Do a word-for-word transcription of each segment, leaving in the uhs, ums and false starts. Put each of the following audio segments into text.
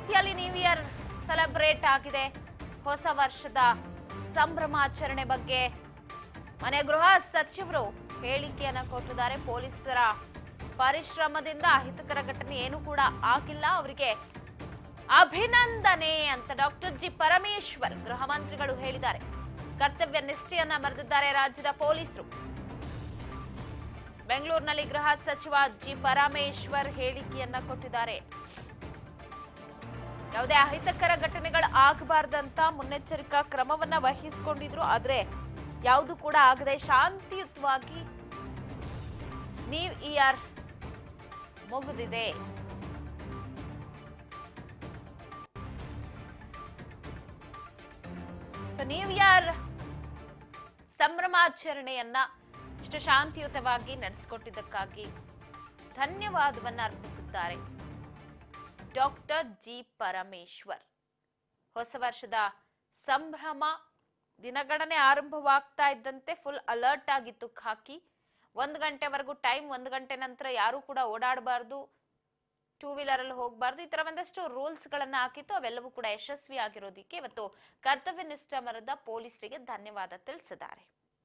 ರೀತಿಯಲ್ಲಿ new year celebrate ಆಗಿದೆ. ಹೊಸ ವರ್ಷದ ಸಂಭ್ರಮಾಚರಣೆ ಬಗ್ಗೆ ಮನೆ ಗೃಹ ಸಚಿವರು ಹೇಳಿಕೆಯನ್ನ ಕೊಟ್ಟಿದ್ದಾರೆ. ಪೊಲೀಸರ ಪರಿಶ್ರಮದಿಂದ ಅಹಿತಕರ ಘಟನೆ ಏನು ಕೂಡ ಆಗಿಲ್ಲ, ಅವರಿಗೆ ಅಭಿನಂದನೆ ಅಂತ ಡಾಕ್ಟರ್ ಜಿ ಪರಮೇಶ್ವರ್ ಗೃಹ ಮಂತ್ರಿಗಳು ಹೇಳಿದ್ದಾರೆ. ಕರ್ತವ್ಯ ನಿಷ್ಠೆಯನ್ನ ಮೆರೆದಿದ್ದಾರೆ ರಾಜ್ಯದ ಪೊಲೀಸರು. ಬೆಂಗಳೂರಿನಲ್ಲಿ ಗೃಹ ಸಚಿವ ಜಿ ಪರಮೇಶ್ವರ್ ಹೇಳಿಕೆಯನ್ನ ಕೊಟ್ಟಿದ್ದಾರೆ. ಯಾವುದೇ ಅಹಿತಕರ ಘಟನೆಗಳು ಆಗಬಾರ್ದಂತ ಮುನ್ನೆಚ್ಚರಿಕಾ ಕ್ರಮವನ್ನ ವಹಿಸಿಕೊಂಡಿದ್ರು. ಆದ್ರೆ ಯಾವುದು ಕೂಡ ಆಗದೆ ಶಾಂತಿಯುತವಾಗಿ ನ್ಯೂ ಇಯರ್ ಮುಗಿದಿದೆ. ನ್ಯೂ ಇಯರ್ ಸಂಭ್ರಮಾಚರಣೆಯನ್ನ ಇಷ್ಟು ಶಾಂತಿಯುತವಾಗಿ ನಡೆಸಿಕೊಟ್ಟಿದ್ದಕ್ಕಾಗಿ ಧನ್ಯವಾದವನ್ನ ಅರ್ಪಿಸಿದ್ದಾರೆ ಡಾಕ್ಟರ್ ಜಿ ಪರಮೇಶ್ವರ್. ಹೊಸ ವರ್ಷದ ಸಂಭ್ರಮ ದಿನಗಣನೆ ಆರಂಭವಾಗ್ತಾ ಇದ್ದಂತೆ ಫುಲ್ ಅಲರ್ಟ್ ಆಗಿತ್ತು ಖಾಕಿ. ಒಂದು ಗಂಟೆವರೆಗೂ ಟೈಮ್, ಒಂದು ಗಂಟೆ ನಂತರ ಯಾರು ಕೂಡ ಓಡಾಡಬಾರ್ದು, ಟೂ ವೀಲರ್ ಅಲ್ಲಿ ಹೋಗಬಾರ್ದು, ಈ ತರ ಒಂದಷ್ಟು ರೂಲ್ಸ್ ಗಳನ್ನ ಹಾಕಿತ್ತು. ಅವೆಲ್ಲವೂ ಕೂಡ ಯಶಸ್ವಿ ಆಗಿರೋದಕ್ಕೆ ಇವತ್ತು ಕರ್ತವ್ಯ ನಿಷ್ಠ ಮೆರೆದ ಪೊಲೀಸರಿಗೆ ಧನ್ಯವಾದ ತಿಳಿಸಿದ್ದಾರೆ.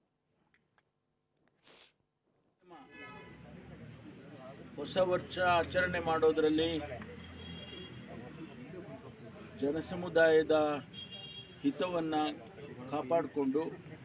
ಹೊಸ ವರ್ಷ ಆಚರಣೆ ಮಾಡೋದ್ರಲ್ಲಿ ಜನಸಮುದಾಯದ ಹಿತವನ್ನು ಕಾಪಾಡಿಕೊಂಡು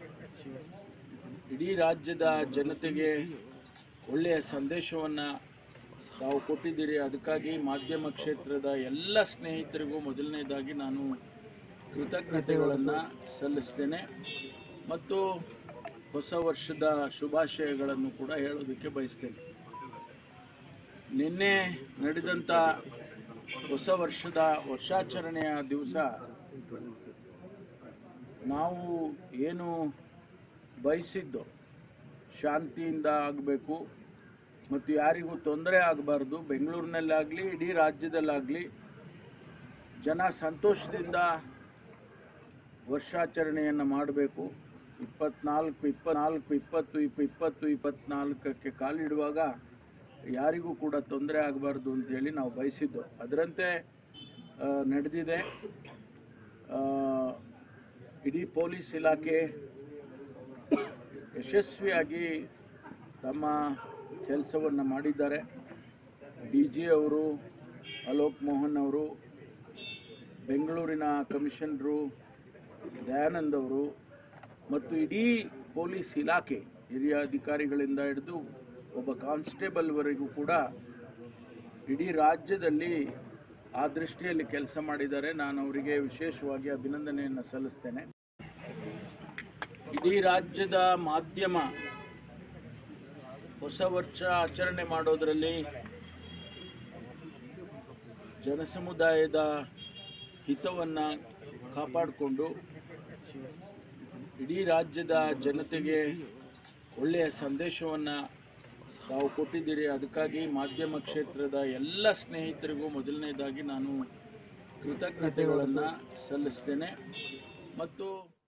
ಇಡೀ ರಾಜ್ಯದ ಜನತೆಗೆ ಒಳ್ಳೆಯ ಸಂದೇಶವನ್ನು ತಾವು ಕೊಟ್ಟಿದ್ದೀರಿ. ಅದಕ್ಕಾಗಿ ಮಾಧ್ಯಮ ಕ್ಷೇತ್ರದ ಎಲ್ಲ ಸ್ನೇಹಿತರಿಗೂ ಮೊದಲನೇದಾಗಿ ನಾನು ಕೃತಜ್ಞತೆಗಳನ್ನು ಸಲ್ಲಿಸ್ತೇನೆ ಮತ್ತು ಹೊಸ ವರ್ಷದ ಶುಭಾಶಯಗಳನ್ನು ಕೂಡ ಹೇಳೋದಕ್ಕೆ ಬಯಸ್ತೇನೆ. ನಿನ್ನೆ ನಡೆದಂಥ ಹೊಸ ವರ್ಷದ ವರ್ಷಾಚರಣೆಯ ದಿವಸ ನಾವು ಏನು ಬಯಸಿದ್ದು ಶಾಂತಿಯಿಂದ ಆಗಬೇಕು ಮತ್ತು ಯಾರಿಗೂ ತೊಂದರೆ ಆಗಬಾರ್ದು, ಬೆಂಗಳೂರಿನಲ್ಲಾಗಲಿ ಇಡೀ ರಾಜ್ಯದಲ್ಲಾಗಲಿ ಜನ ಸಂತೋಷದಿಂದ ವರ್ಷಾಚರಣೆಯನ್ನು ಮಾಡಬೇಕು. ಇಪ್ಪತ್ನಾಲ್ಕು ಇಪ್ಪತ್ನಾಲ್ಕು ಇಪ್ಪತ್ತು ಇಪ್ಪ ಇಪ್ಪತ್ತು ಇಪ್ಪತ್ನಾಲ್ಕಕ್ಕೆ ಕಾಲಿಡುವಾಗ ಯಾರಿಗೂ ಕೂಡ ತೊಂದರೆ ಆಗಬಾರ್ದು ಅಂತೇಳಿ ನಾವು ಬಯಸಿದ್ದು. ಅದರಂತೆ ನಡೆದಿದೆ. ಇಡೀ ಪೊಲೀಸ್ ಇಲಾಖೆ ಯಶಸ್ವಿಯಾಗಿ ತಮ್ಮ ಕೆಲಸವನ್ನು ಮಾಡಿದ್ದಾರೆ. ಡಿ ಜಿ ಅವರು, ಅಲೋಕ್ ಮೋಹನ್ ಅವರು, ಬೆಂಗಳೂರಿನ ಕಮಿಷನರು ದಯಾನಂದ್ ಅವರು ಮತ್ತು ಇಡೀ ಪೊಲೀಸ್ ಇಲಾಖೆ ಹಿರಿಯ ಅಧಿಕಾರಿಗಳಿಂದ ಹಿಡಿದು ಒಬ್ಬ ಕಾನ್ಸ್ಟೇಬಲ್ವರೆಗೂ ಕೂಡ ಇಡೀ ರಾಜ್ಯದಲ್ಲಿ ಆ ದೃಷ್ಟಿಯಲ್ಲಿ ಕೆಲಸ ಮಾಡಿದ್ದಾರೆ. ನಾನು ಅವರಿಗೆ ವಿಶೇಷವಾಗಿ ಅಭಿನಂದನೆಯನ್ನು ಸಲ್ಲಿಸ್ತೇನೆ. ಇಡೀ ರಾಜ್ಯದ ಮಾಧ್ಯಮ ಹೊಸ ವರ್ಷ ಆಚರಣೆ ಮಾಡೋದರಲ್ಲಿ ಜನಸಮುದಾಯದ ಹಿತವನ್ನು ಕಾಪಾಡಿಕೊಂಡು ಇಡೀ ರಾಜ್ಯದ ಜನತೆಗೆ ಒಳ್ಳೆಯ ಸಂದೇಶವನ್ನು ತಾವು ಕೊಟ್ಟಿದ್ದೀರಿ. ಅದಕ್ಕಾಗಿ ಮಾಧ್ಯಮ ಕ್ಷೇತ್ರದ ಎಲ್ಲ ಸ್ನೇಹಿತರಿಗೂ ಮೊದಲನೇದಾಗಿ ನಾನು ಕೃತಜ್ಞತೆಗಳನ್ನು ಸಲ್ಲಿಸ್ತೇನೆ ಮತ್ತು